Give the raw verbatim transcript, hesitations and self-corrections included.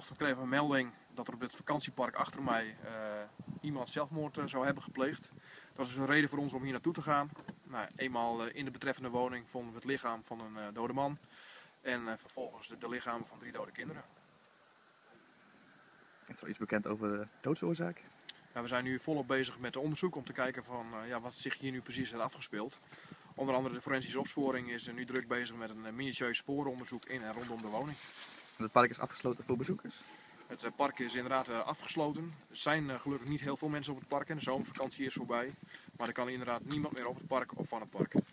vanochtend kregen we een melding dat er op dit vakantiepark achter mij uh, iemand zelfmoord uh, zou hebben gepleegd. Dat was dus een reden voor ons om hier naartoe te gaan. Nou, eenmaal uh, in de betreffende woning vonden we het lichaam van een uh, dode man en uh, vervolgens de, de lichamen van drie dode kinderen. Is er iets bekend over de doodsoorzaak? Nou, we zijn nu volop bezig met onderzoek om te kijken van uh, ja, wat zich hier nu precies heeft afgespeeld. Onder andere de forensische opsporing is uh, nu druk bezig met een uh, minutieus sporenonderzoek in en rondom de woning. En het park is afgesloten voor bezoekers? Het uh, park is inderdaad uh, afgesloten. Er zijn uh, gelukkig niet heel veel mensen op het park en de zomervakantie is voorbij. Maar er kan inderdaad niemand meer op het park of van het park.